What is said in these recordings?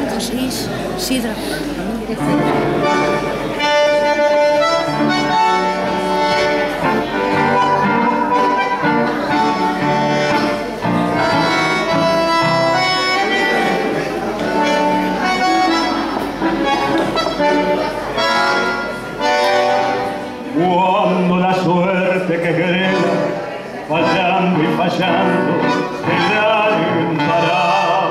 5, 6, sidra. Cuando la suerte que querela, fallando y fallando, te alcanzará.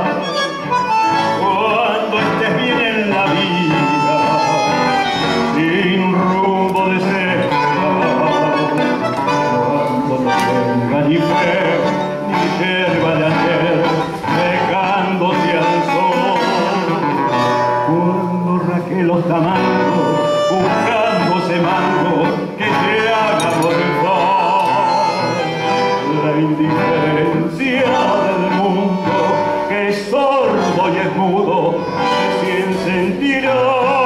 Cuando estés bien en la vida, sin rumbo de cerca, cuando no tenga ni fe, ni yerba de ayer, secándose al sol. Cuando Raquel los tamangos, buscándose mango que te haga morfar. La indiferencia del mundo que es sordo y es mudo, sin sentirá.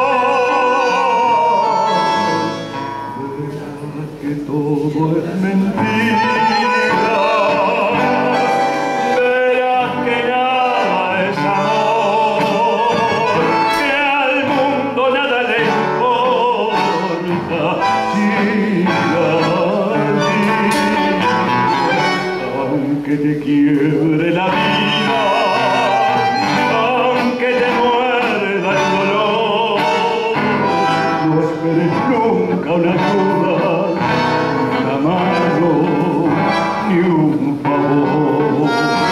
Verás que todo es mentira. Verás que nada es amor, que al mundo nada le importa. Chica, aunque te quiebre la vida, aunque te muerda el dolor, no esperes nunca una ayuda, una mano ni un favor.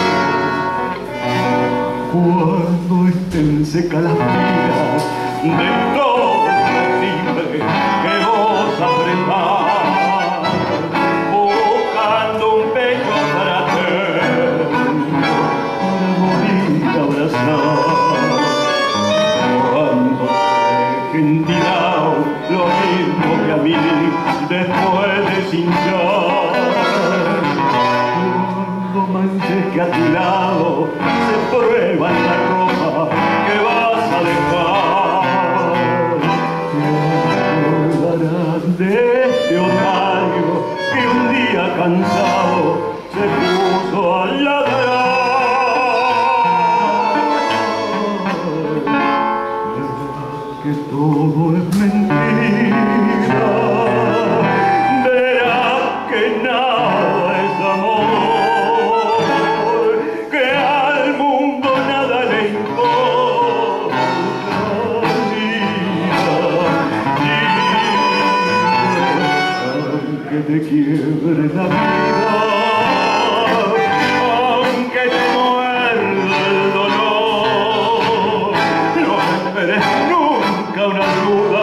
Cuando estén secas las vidas de todo libre que vos apretás, buscando un pecho fraterno para morir abrazar. Cuando te dejen tirado lo mismo que a mí después de cinchar. Cuando manches que a tu lado se prueba la ropa que vas a dejar. Te acordarás de este otario que un día cansado se puso a ladrar. Verás que todo es mentira. Verás que nada es amor, que al mundo nada le importa. Aunque te quiebre la vida, aunque te muerda el dolor, no esperes nunca una ayuda.